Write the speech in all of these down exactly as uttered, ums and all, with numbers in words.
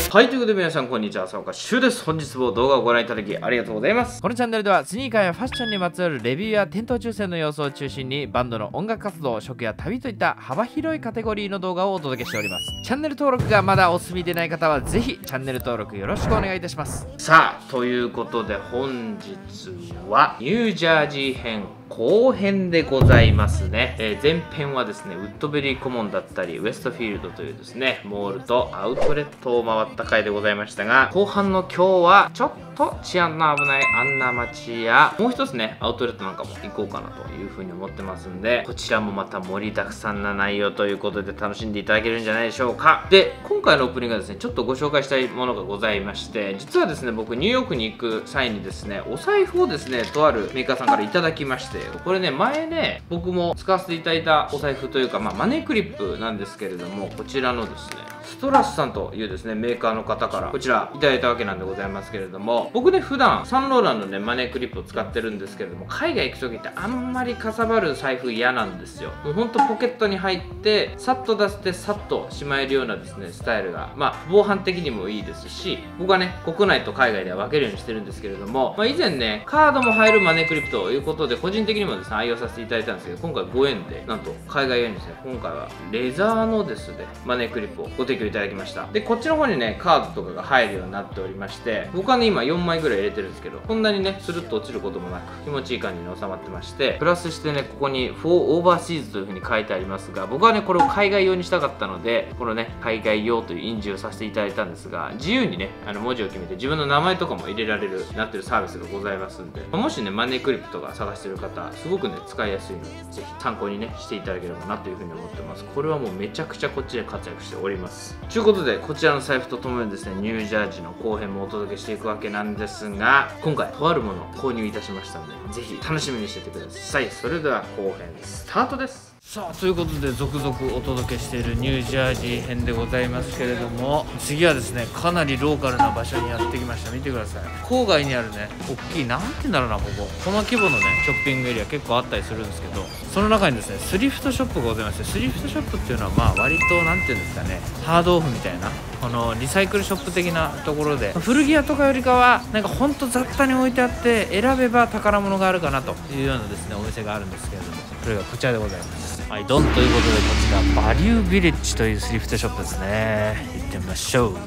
はい、ということで皆さんこんにちは、浅岡修です。本日も動画をご覧いただきありがとうございます。 このチャンネルではスニーカーやファッションにまつわるレビューや店頭抽選の様子を中心にバンドの音楽活動、食や旅といった幅広いカテゴリーの動画をお届けしております。チャンネル登録がまだお済みでない方はぜひチャンネル登録よろしくお願いいたします。 さあ、ということで本日はニュージャージー編後編でございますね。えー、前編はですね、ウッドベリーコモンだったりウエストフィールドというですねモールとアウトレットを回った回でございましたが、後半の今日はちょっと治安の危ないあんな街やもう一つねアウトレットなんかも行こうかなというふうに思ってますんで、こちらもまた盛りだくさんな内容ということで楽しんでいただけるんじゃないでしょうか。で、今回のオープニングはですねちょっとご紹介したいものがございまして、実はですね僕ニューヨークに行く際にですねお財布をですねとあるメーカーさんからいただきまして、これね前ね僕も使わせていただいたお財布というか、まあ、マネークリップなんですけれども、こちらのですねストラスさんというですねメーカーの方からこちらいただいたわけなんでございますけれども、僕ね普段サンローランのねマネークリップを使ってるんですけれども、海外行く時ってあんまりかさばる財布嫌なんですよ。もうほんとポケットに入ってさっと出してさっとしまえるようなですねスタイルがまあ防犯的にもいいですし、僕はね国内と海外では分けるようにしてるんですけれども、まあ、以前ねカードも入るマネークリップということで個人的にもですね愛用させていただいたんですけど、今回ごえんでなんと海外用にですね今回はレザーのですねマネークリップをご提供いただきました。でこっちの方にねカードとかが入るようになっておりまして、僕はね今よんまいぐらい入れてるんですけど、こんなにねスルッと落ちることもなく気持ちいい感じに収まってまして、プラスしてねここにフォーオーバーシーズという風に書いてありますが、僕はねこれを海外用にしたかったのでこのね海外用という印字をさせていただいたんですが、自由にねあの文字を決めて自分の名前とかも入れられるなってるサービスがございますんで、もしねマネークリップとか探してる方すごくね使いやすいのでぜひ参考にねしていただければなという風に思ってます。これはもうめちゃくちゃこっちで活躍しております。ということでこちらの財布とともにですねニュージャージーの後編もお届けしていくわけなんですが、今回とあるものを購入いたしましたのでぜひ楽しみにしていてください。それでは後編スタートです。 さあ、ということで続々お届けしているニュージャージー編でございますけれども、次はですねかなりローカルな場所にやってきました。見てください。郊外にあるね大きいなんて言うんだろうな、こここの規模のねショッピングエリア結構あったりするんですけど、その中にですねスリフトショップがございまして、スリフトショップっていうのはまあ割となんていうんですかね、ハードオフみたいなこのリサイクルショップ的なところで、古着屋とかよりかはなんかほんと雑多に置いてあって選べば宝物があるかなというようなですねお店があるんですけれども、それがこちらでございます。はい、ドンということでこちらバリュービレッジというスリフトショップですね。行ってみましょう。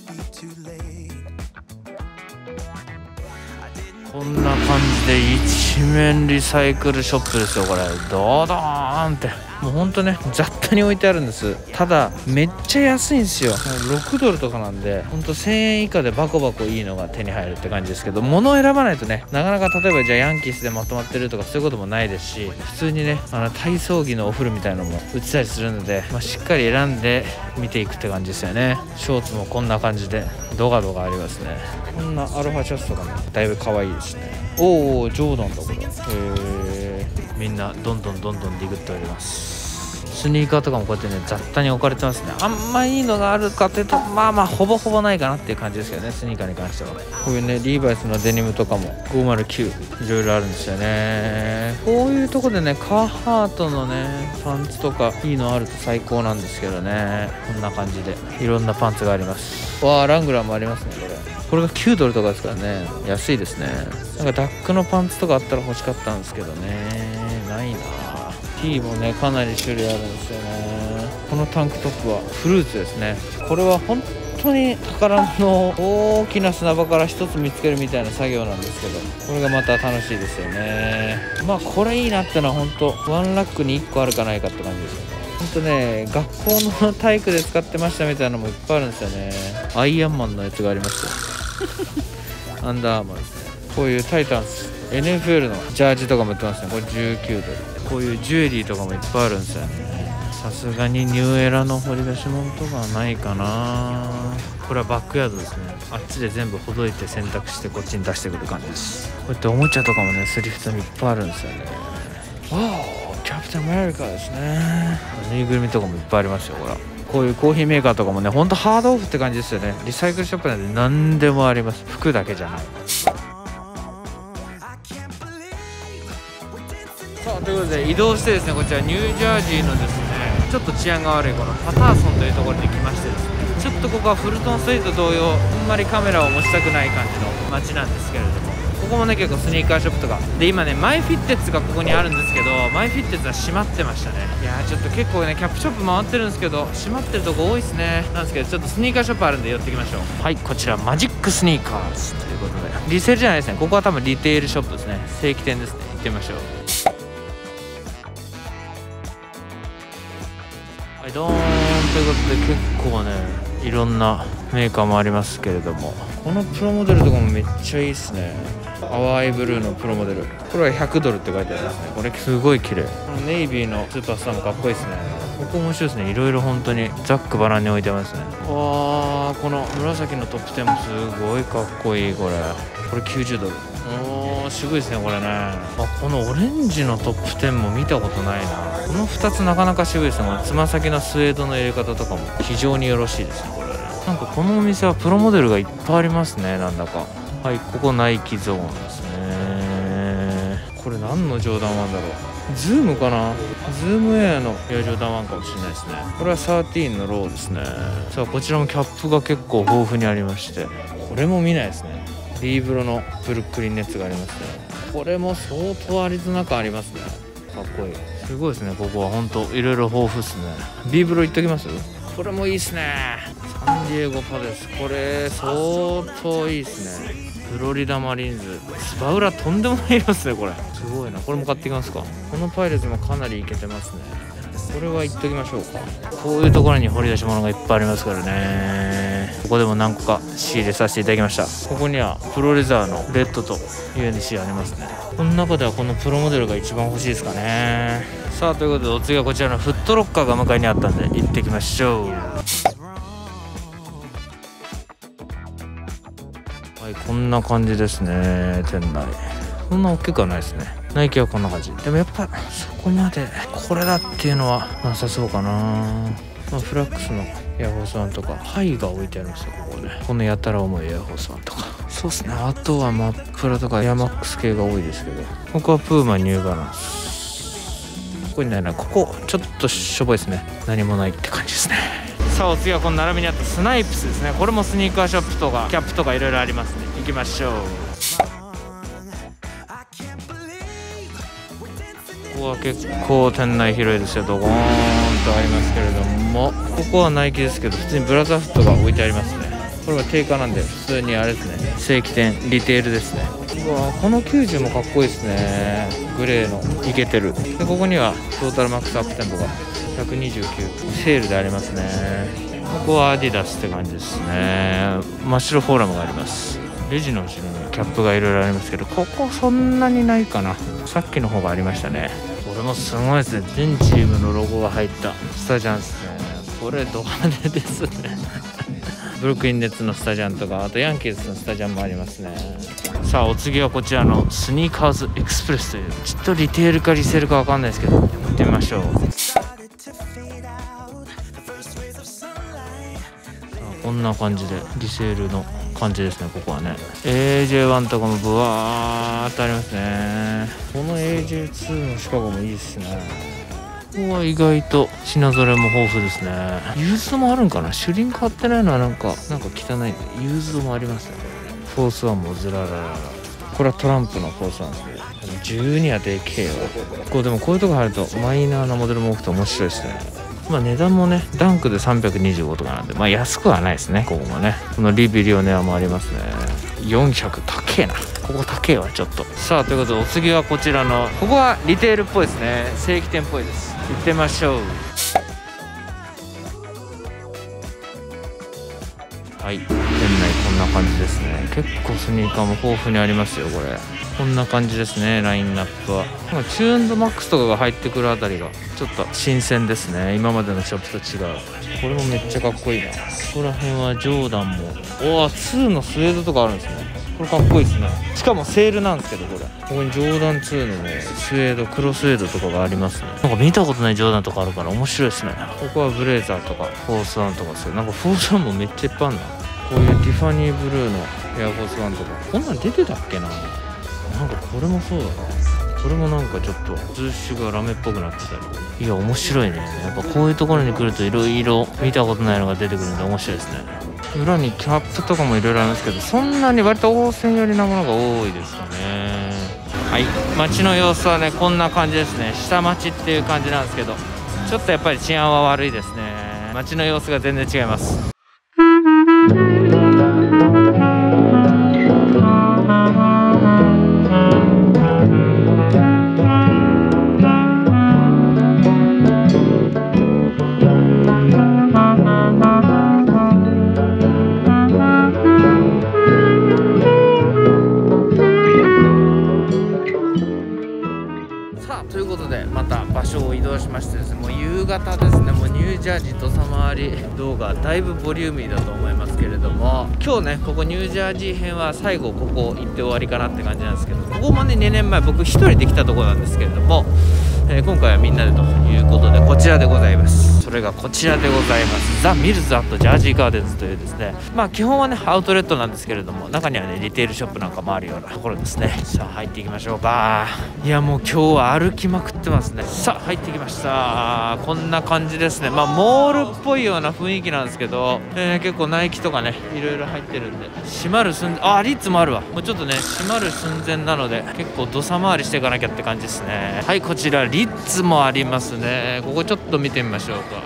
こんな感じで一面リサイクルショップですよ。これドドーンってもうほんとね雑多に置いてあるんです。ただめっちゃ安いんですよ。もうろくドルとかなんでほんとせんえん以下でバコバコいいのが手に入るって感じですけど、物を選ばないとねなかなか、例えばじゃあヤンキースでまとまってるとかそういうこともないですし、普通にねあの体操着のお風呂みたいなのも売ってたりするので、まあ、しっかり選んで見ていくって感じですよね。ショーツもこんな感じでドガドガありますね。こんなアロハシャツとかもだいぶ可愛いですね。おお、ジョーダンだこれ。へえ、みんなどんどんどんどんディグっております。スニーカーとかもこうやってね雑多に置かれてますね。あんまいいのがあるかというとまあまあほぼほぼないかなっていう感じですけどね、スニーカーに関しては。こういうねリーバイスのデニムとかもごまるきゅういろいろあるんですよね。こういうとこでねカーハートのねパンツとかいいのあると最高なんですけどね。こんな感じでいろんなパンツがあります。わあ、ラングラーもありますね。これこれがきゅうドルとかですからね、安いですね。なんかダックのパンツとかあったら欲しかったんですけどね、ないな。T もねかなり種類あるんですよね。このタンクトップはフルーツですね。これは本当に宝物の大きな砂場から一つ見つけるみたいな作業なんですけど、これがまた楽しいですよね。まあこれいいなってのは本当ワンラックにいっこあるかないかって感じですよね。ほんとね学校の体育で使ってましたみたいなのもいっぱいあるんですよね。アイアンマンのやつがありますよアンダーアーマーですね。こういうタイタンス エヌエフエル のジャージとかも売ってますね。これじゅうきゅうドル。こういうジュエリーとかもいっぱいあるんですよね。さすがにニューエラの掘り出し物とかはないかな。これはバックヤードですね。あっちで全部ほどいて洗濯してこっちに出してくる感じです。こうやっておもちゃとかもねスリフトにいっぱいあるんですよね。わー、キャプテンアメリカですね。ぬいぐるみとかもいっぱいありますよ。ほらこういうコーヒーメーカーとかもねほんとハードオフって感じですよね。リサイクルショップなんで何でもあります。服だけじゃない。さあ、ということで移動してですねこちらニュージャージーのですねちょっと治安が悪いこのパターソンというところに来ましてですね、ちょっとここはフルトンストリート同様、あんまりカメラを持ちたくない感じの街なんですけれども、ここもね結構スニーカーショップとかで、今ねマイフィッテッツがここにあるんですけど、マイフィッテッツは閉まってましたね。いやーちょっと結構ねキャップショップ回ってるんですけど、閉まってるとこ多いですね。なんですけど、ちょっとスニーカーショップあるんで寄ってきましょう。はい、こちらマジックスニーカーズということで、リセールじゃないですね、ここは多分リテールショップですね。正規店ですね。行ってみましょう。はい、ドーンということで、結構ねいろんなメーカーもありますけれども、このプロモデルとかもめっちゃいいですね。淡いブルーのプロモデル、これはひゃくドルって書いてありますね。これすごい綺麗。このネイビーのスーパースターもかっこいいですね。ここ面白いですね。いろいろ本当にざっくばらんに置いてますね。わー、この紫のトップテンもすごいかっこいい。これこれきゅうじゅうドル。おー、渋いですねこれね。あ、このオレンジのトップテンも見たことないな。このふたつなかなか渋いですね。このつま先のスウェードの入れ方とかも非常によろしいですねこれね。なんかこのお店はプロモデルがいっぱいありますね、なんだか。はい、ここナイキゾーンですね。これ何のジョーダンワンだろう。ズームかな。ズームエアのエアジョーダンワンかもしれないですね。これはじゅうさんのローですね。さあこちらもキャップが結構豊富にありまして、これも見ないですね。リーブロのブルックリンネッツがありますね。これも相当アリゾナ感ありますね。かっこいい。すごいですね。ここは本当いろいろ豊富ですね。ビーブロ行っときます。これもいいですね。サンディエゴパデス、これ相当いいですね。フロリダマリーンズ、スパウラとんでもない色ですね。これすごいな。これも買ってきますか。このパイレーツもかなりイケてますね。これは言っときましょうか。こういうところに掘り出し物がいっぱいありますからね。ここでも何個か仕入れさせていただきました。ここにはプロレザーのレッドと ユーエヌシー ありますね。この中ではこのプロモデルが一番欲しいですかね。さあということで、お次はこちらのフットロッカーが向かいにあったんで行ってきましょう。はい、こんな感じですね。店内そんな大きくはないですね。ナイキはこんな感じ。でもやっぱそこまでこれだっていうのはなさそうかな。まあ、フラックスのエアフォースワンとかハイが置いてあるんですよ。ここね、このやたら重いエアフォースワンとか。そうですね。あとはマップラとかエアマックス系が多いですけど、ここはプーマニューバランス。ここにないな。ここちょっとしょぼいですね。何もないって感じですね。さあお次はこの並びにあったスナイプスですね。これもスニーカーショップとかキャップとかいろいろありますね。行きましょう。ここは結構店内広いですよ。ドゴーンとありますけれども、ここはナイキですけど普通にブラザーフットが置いてありますね。これは定価なんで普通にあれですね。正規店リテールですね。うわこのきゅうじゅうもかっこいいですね。グレーのイケてる。でここにはトータルマックスアップテンポがひゃくにじゅうきゅうセールでありますね。ここはアディダスって感じですね。真っ白フォーラムがあります。レジの後ろにキャップがいろいろありますけど、ここそんなにないかな。さっきの方がありましたね。これもすごいですね。全チームのロゴが入ったスタジャンですね。これド派手ですねブルックリンネッツのスタジャンとか、あとヤンキーズのスタジャンもありますね。さあお次はこちらのスニーカーズエクスプレスという、ちょっとリテールかリセールかわかんないですけど行ってみましょう。こんな感じでリセールの感じですね。ここはね エージェーワン とかもブワーっとありますね。この エージェーツー のシカゴもいいですね。ここは意外と品揃えも豊富ですね。ユーズドもあるんかな。シュリンク貼ってないのはなんかなんか汚いんで、ユーズドもありますね。フォースワンもずらららら。これはトランプのフォースワンですけど、じゅうにはでけえよ。こうでもこういうとこ入るとマイナーなモデルも多くて面白いですね。まあ値段もねダンクでさんびゃくにじゅうごとかなんで、まあ安くはないですね。ここもね、このリビリオネアもありますね。よんひゃく高えな。ここ高えわちょっと。さあということでお次はこちらの、ここはリテールっぽいですね。正規店っぽいです。行ってみましょう。はい、店内こんな感じですね。結構スニーカーも豊富にありますよ。これこんな感じですね。ラインナップはなんかチューンドマックスとかが入ってくるあたりがちょっと新鮮ですね。今までのショップと違う。これもめっちゃかっこいいな。ここら辺はジョーダンも、おおツーのスウェードとかあるんですね。これかっこいいですね。しかもセールなんですけど、これここにジョーダンツーのねスウェード、黒スウェードとかがありますね。なんか見たことないジョーダンとかあるから面白いですね。ここはブレーザーとかフォースワンとかですよ。なんかフォースワンもめっちゃいっぱいあるな。こういうティファニーブルーのエアフォースワンとかこんなん出てたっけな。なんかこれもそうだな。 これもなんかちょっと通しがラメっぽくなってたり、いや面白いね。やっぱこういうところに来るといろいろ見たことないのが出てくるんで面白いですね。裏にキャップとかもいろいろありますけど、そんなに割と応戦寄りなものが多いですかね。はい、街の様子はねこんな感じですね。下町っていう感じなんですけど、ちょっとやっぱり治安は悪いですね。街の様子が全然違います。ということでまた場所を移動しましてですね、もう夕方ですね。もうニュージャージー土佐回り動画だいぶボリューミーだと思いますけれども、今日ねここニュージャージー編は最後ここ行って終わりかなって感じなんですけど、ここもねにねんまえ僕一人で来たところなんですけれども、えー、今回はみんなでということでこちらでございます。それがこちらでございます。ザ・ミルズ・アット・ジャージー・ガーデンズというですね、まあ基本はねアウトレットなんですけれども、中にはねリテールショップなんかもあるようなところですね。さあ入っていきましょうか。いやもう今日は歩きまくってますね。さあ入ってきました。こんな感じですね。まあモールっぽいような雰囲気なんですけど、えー、結構ナイキとかねいろいろ入ってるんで、閉まる寸前、あリッツもあるわ。もうちょっとね閉まる寸前なので結構土佐回りしていかなきゃって感じですね。はい、こちらリッツもありますね。ここちょっと見てみましょうか。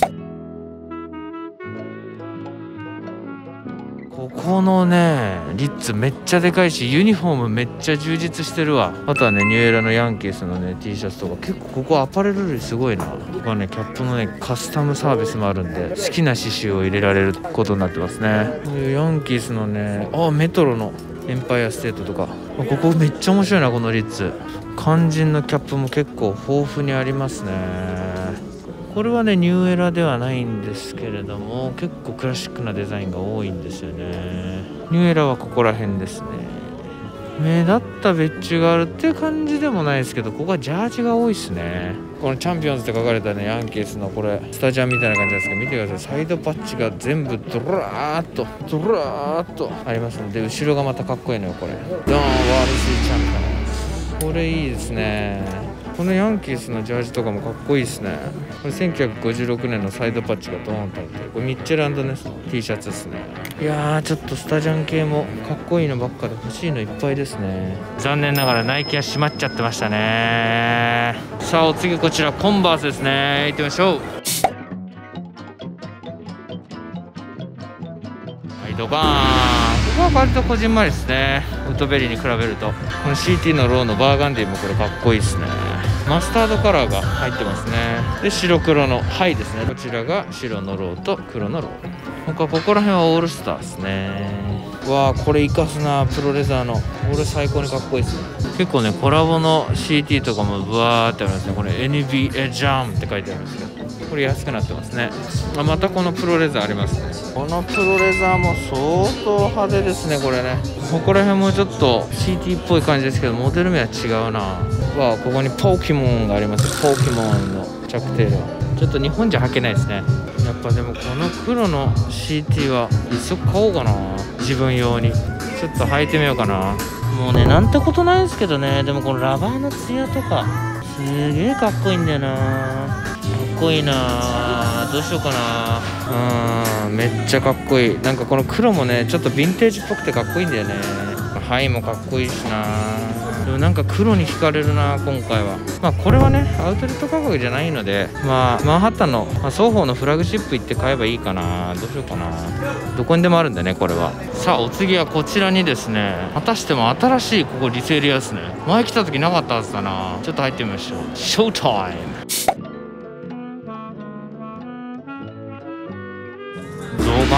ここのねリッツめっちゃでかいし、ユニフォームめっちゃ充実してるわ。あとはねニューエラのヤンキースのね T シャツとか、結構ここアパレル類すごいな。ここはねキャップのねカスタムサービスもあるんで、好きな刺繍を入れられることになってますね。こういうヤンキースのね、あメトロのエンパイアステートとか、ここめっちゃ面白いなこのリッツ。肝心のキャップも結構豊富にありますね。これはねニューエラではないんですけれども、結構クラシックなデザインが多いんですよね。ニューエラはここら辺ですね。目立った別注があるっていう感じでもないですけど、ここはジャージが多いですね。このチャンピオンズって書かれたねヤンキースのこれスタジアムみたいな感じなんですけど、見てください。サイドパッチが全部ドラーっとドラーっとありますので、後ろがまたかっこいいのよこれ。ドーンワールドシーチャンピオン、これいいですね。このヤンキースのジャージとかもかっこいいですね。これせんきゅうひゃくごじゅうろくねんのサイドパッチがドーンとあって、これミッチェル&ネス T シャツですね。いやーちょっとスタジャン系もかっこいいのばっかで欲しいのいっぱいですね。残念ながらナイキは閉まっちゃってましたね。さあお次こちらコンバースですね。行ってみましょう。はいドカーン。ここは割とこじんまりですね。ウッドベリーに比べると。この シーティー のローのバーガンディもこれかっこいいですね。マスタードカラーが入ってますね。で白黒のハイですね。こちらが白のローと黒のロー。他ここら辺はオールスターですね。わあこれ生かすな、プロレザーの。これ最高にかっこいいですね。結構ねコラボの シーティー とかもブワーってありますね。これ エヌビーエー ジャムって書いてあるんですけど、これ安くなってますね。あまたこのプロレザーありますね。このプロレザーも相当派手ですねこれね。ここら辺もちょっと シーティー っぽい感じですけど、モデル名は違うな。わあここにポケモンがあります。ポケモンの着程度ちょっと日本じゃ履けないですね。やっぱでもこの黒の シーティー は一足買おうかな、自分用に。ちょっと履いてみようかな。もうねなんてことないですけどね、でもこのラバーのツヤとかすげえかっこいいんだよな。かっこいいな。どうしようかな。うん、めっちゃかっこいい。なんかこの黒もねちょっとヴィンテージっぽくてかっこいいんだよね。ハイもかっこいいしな。でもなんか黒に惹かれるな今回は。まあこれはねアウトレット価格じゃないので、まあマンハッタンの、まあ、双方のフラグシップ行って買えばいいかな。どうしようかな。どこにでもあるんだねこれは。さあお次はこちらにですね、またしても新しいここリセール屋ですね。前来た時なかったはずだな。ちょっと入ってみましょう。ショータイム。ドバ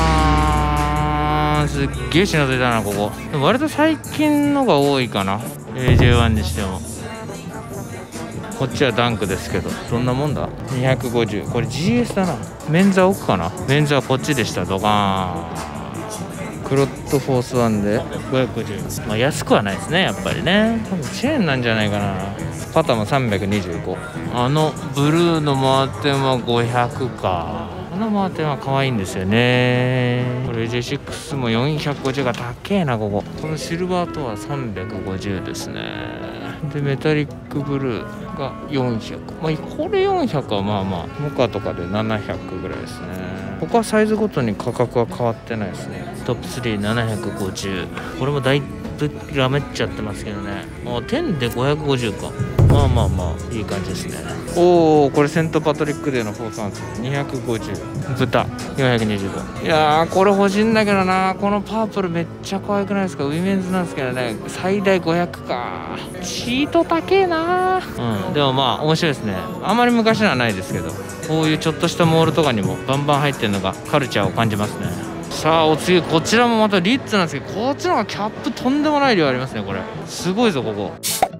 ーン。すっげえ品出たなここ。でも割と最近のが多いかな エージェーワン にしても。こっちはダンクですけどどんなもんだ。にひゃくごじゅう、これ ジーエス だな。メンズは奥かな。メンズはこっちでした。ドバーン。クロットフォースワンでごひゃくごじゅう。まあ安くはないですねやっぱりね。多分チェーンなんじゃないかな。パタもさんびゃくにじゅうご。あのブルーのマーテンはごひゃくか。このマーテンは可愛いんですよね。これ ジェイシックス もよんひゃくごじゅうが高えなここ。このシルバーとはさんびゃくごじゅうですね。 でメタリックブルーがよんひゃく、まあこれよんひゃくはまあまあモカとかでななひゃくぐらいですね。他はサイズごとに価格は変わってないですね。トップスリーななひゃくごじゅう、これもだいぶラメっちゃってますけどね。もうじゅうでごひゃくごじゅうか、まあまあまあいい感じですね。おお、これセントパトリックデーのフォーサンスにひゃくごじゅう、豚よんひゃくにじゅうご。いやーこれ欲しいんだけどな。このパープルめっちゃ可愛くないですか。ウィメンズなんですけどね、最大ごひゃくか。チート高えな。うんでもまあ面白いですね。あんまり昔のはないですけど、こういうちょっとしたモールとかにもバンバン入ってるのがカルチャーを感じますね。さあお次、こちらもまたリッツなんですけど、こっちの方がキャップとんでもない量ありますね。これすごいぞ。ここ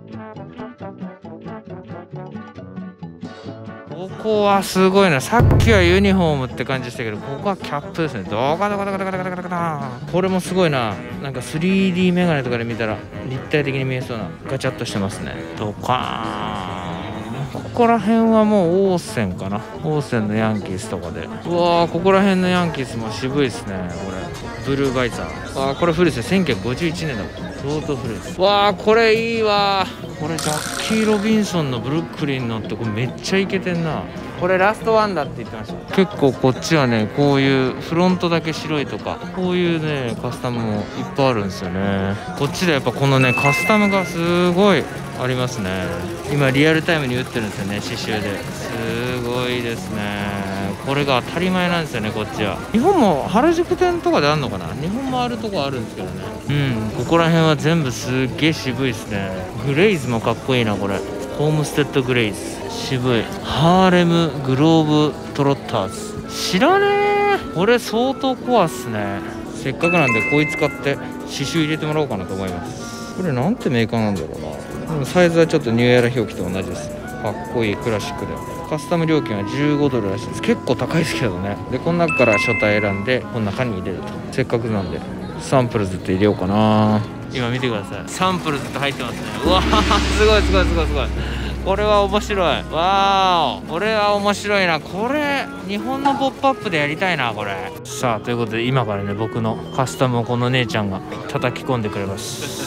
ここはすごいな。さっきはユニフォームって感じでしたけど、ここはキャップですね。ドカドカドカドカドカドカドカ。これもすごいな。なんか スリーディー メガネとかで見たら立体的に見えそうなガチャッとしてますね。ドカーン。ここら辺はもうオーセンかな。オーセンのヤンキースとかで、うわーここら辺のヤンキースも渋いですね。これブルーバイザー、あーこれ古いですよ。せんきゅうひゃくごじゅういちねんだもん。相当古いです。わあこれいいわ。これジャッキー・ロビンソンのブルックリンのってこれめっちゃイケてんな。これラストワンだって言ってました。結構こっちはね、こういうフロントだけ白いとか、こういうねカスタムもいっぱいあるんですよね。こっちでやっぱこのねカスタムがすごいありますね。今リアルタイムに打ってるんですよね、刺繍で。すごいですね。これが当たり前なんですよね、こっちは。日本も原宿店とかであるのかな。日本もあるとこあるんですけどね。うんここら辺は全部すっげえ渋いですね。グレイズもかっこいいな。これホームステッドグレイズ渋い。ハーレムグローブトロッターズ知らねえ。これ相当コアっすね。せっかくなんでこいつ買って刺繍入れてもらおうかなと思います。これなんてメーカーなんだろうな。でもサイズはちょっとニューエラ表記と同じです。かっこいいクラシックで。カスタム料金はじゅうごドルらしいです。結構高いですけどね。でこの中から書体選んでこの中に入れると。せっかくなんでサンプルズって入れようかな。今見てください。サンプルズって入ってますね。うわーすごいすごいすごいすごい。これは面白い。わーお、これは面白いな。これ日本のポップアップでやりたいなこれ。さあということで今からね僕のカスタムをこの姉ちゃんが叩き込んでくれます。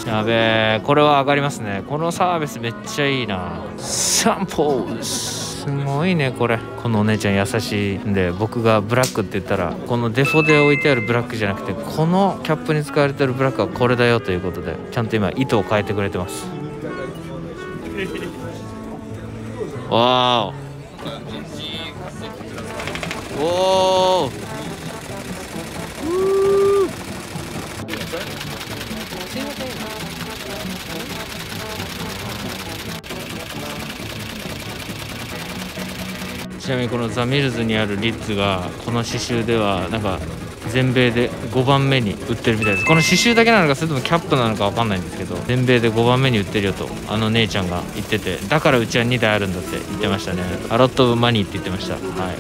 やべえ、これは上がりますね。このサービスめっちゃいいな。サンポーズすごいね。これこのお姉ちゃん優しいんで、僕がブラックって言ったらこのデフォで置いてあるブラックじゃなくて、このキャップに使われてるブラックはこれだよということで、ちゃんと今糸を変えてくれてます。わーおおーちなみにこのザ・ミルズにあるリッツがこの刺繍ではなんか全米でごばんめに売ってるみたいです。この刺繍だけなのかそれともキャップなのか分かんないんですけど、全米でごばんめに売ってるよとあの姉ちゃんが言ってて、だからうちはにだいあるんだって言ってましたね。アロット・オブ・マニーって言ってました。はい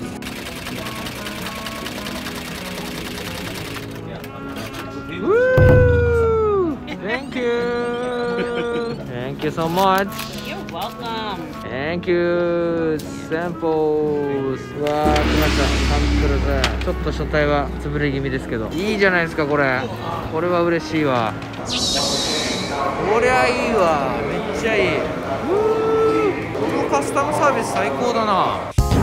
。Thank you. Thank you so much. You're welcome. Thank you. Samples. わー来ました。サンプルズ。ちょっと書体は潰れ気味ですけど、いいじゃないですかこれ。これは嬉しいわ。こりゃいいわ。めっちゃいい。このカスタムサービス最高だな。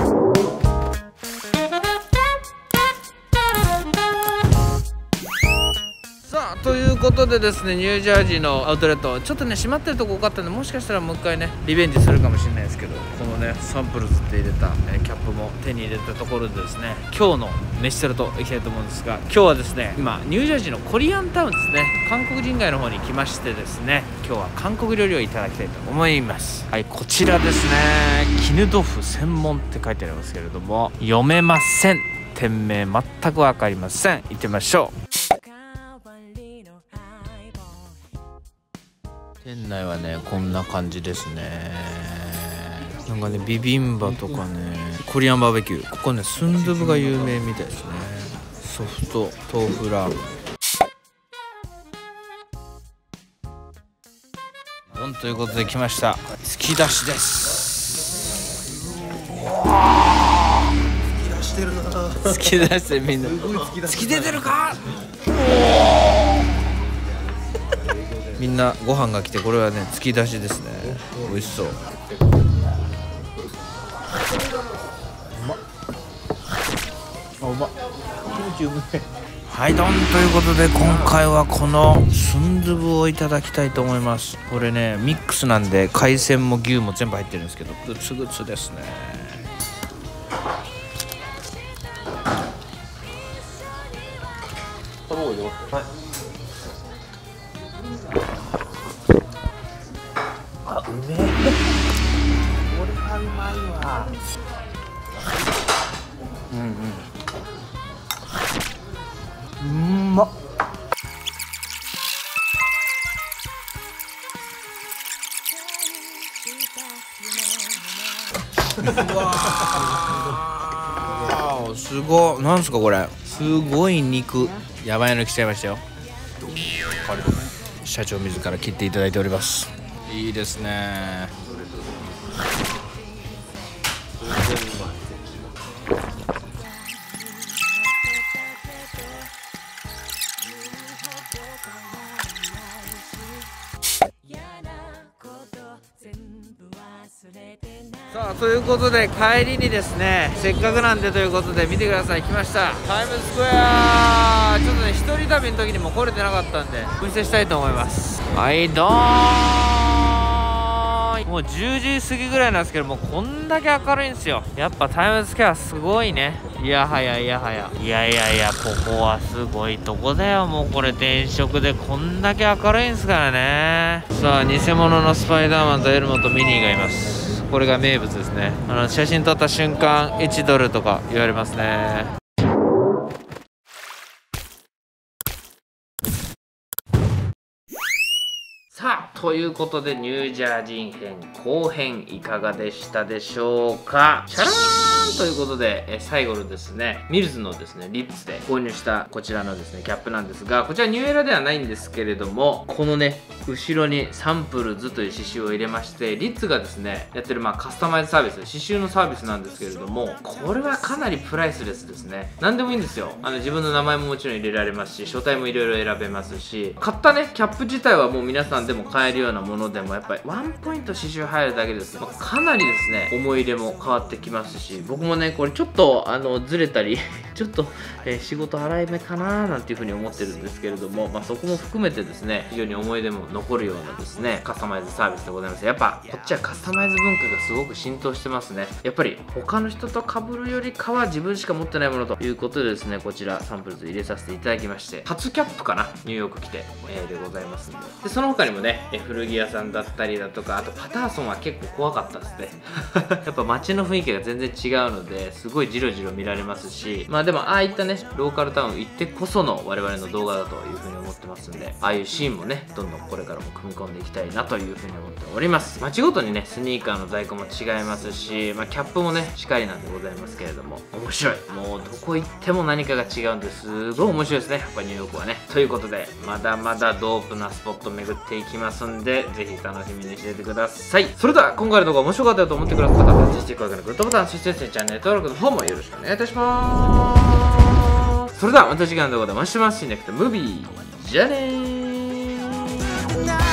さあということでですね、ニュージャージーのアウトレットちょっとね閉まってるとこ多かったんで、もしかしたらもう一回ねリベンジするかもしれないですけど、このねサンプルズって入れた、えー、キャップも手に入れたところでですね、今日の飯テロといきたいと思うんですが、今日はですね今ニュージャージーのコリアンタウンですね、韓国人街の方に来ましてですね、今日は韓国料理をいただきたいと思います。はい、こちらですね、絹豆腐専門って書いてありますけれども読めません。店名全く分かりません。行ってみましょう。店内はねこんな感じですね。なんかねビビンバとかね、コリアンバーベキュー、ここねスンドゥブが有名みたいですね。ソフト豆腐ラーメンということで来ました。突き出しです。 突き出してるな。 突き出してみんな突き出てるか。 みんなご飯が来て、これはね突き出しですね。美味しそう。うまっ、あ、うまっ、キムチうめえ。はいどんということで、今回はこのスンドゥブをいただきたいと思います。これねミックスなんで、海鮮も牛も全部入ってるんですけど、グツグツですね。 卵入れますか。はい。あ、うめえ。これはうまいわ。うんうん。うんまっ。 うわー、すごい。なんすかこれ、すごい肉。やばいの来ちゃいましたよ。社長自ら切っていただいております。いいですね。さあということで、帰りにですね、せっかくなんでということで見てください、来ましたタイムズスクエア。ちょっとね一人旅の時にも来れてなかったんでお見せしたいと思います。はいどーん、もうじゅうじ過ぎぐらいなんですけど、もうこんだけ明るいんですよ。やっぱタイムズスクエアすごいね。いやはやいやはやいやいやいや、ここはすごいとこだよ。もうこれ電飾でこんだけ明るいんですからね。さあ偽物のスパイダーマンとエルモとミニーがいます。これが名物ですね。あの写真撮った瞬間いちドルとか言われますね。 さあということで、ニュージャージー編後編いかがでしたでしょうか。シャラーンということで、え最後のですねミルズのですねリッツで購入したこちらのですねキャップなんですが、こちらニューエラではないんですけれども、このね後ろにサンプルズという刺繍を入れまして、リッツがですねやってるまあカスタマイズサービス、刺繍のサービスなんですけれども、これはかなりプライスレスですね。何でもいいんですよ。あの自分の名前ももちろん入れられますし、書体もいろいろ選べますし、買ったねキャップ自体はもう皆さんでも買えるようなものでも、やっぱりワンポイント刺繍入るだけです、まあ、かなりですね思い入れも変わってきますし、僕もねこれちょっとあのずれたりちょっと、えー、仕事荒い目かなーなんていう風に思ってるんですけれども、まあ、そこも含めてですね非常に思い出も残るようなですねカスタマイズサービスでございます。やっぱこっちはカスタマイズ文化がすごく浸透してますね。やっぱり他の人と被るよりかは自分しか持ってないものということでですね、こちらサンプルズ入れさせていただきまして、初キャップかな、ニューヨーク来て、えー、でございますんで。でその他にもね古着屋さんだったりだとか、あとパターソンは結構怖かったですねやっぱ街の雰囲気が全然違うので、すごいジロジロ見られますし、まあでもああいったねローカルタウン行ってこその我々の動画だというふうに思ってますんで、ああいうシーンもねどんどんこれからも組み込んでいきたいなというふうに思っております。街ごとにねスニーカーの在庫も違いますし、まあ、キャップもねしかりなんでございますけれども、面白い、もうどこ行っても何かが違うんですごい面白いですね、やっぱニューヨークはね。ということでまだまだドープなスポット巡っていきますんで、ぜひ楽しみにしていてください。それでは今回の動画面白かったよと思ってくださった方は、ぜひ高評価のグッドボタン、そしてチャンネル登録の方もよろしくお願いいたします。それではまた次回の動画でお会いします。シーネクトムービーじゃあねー。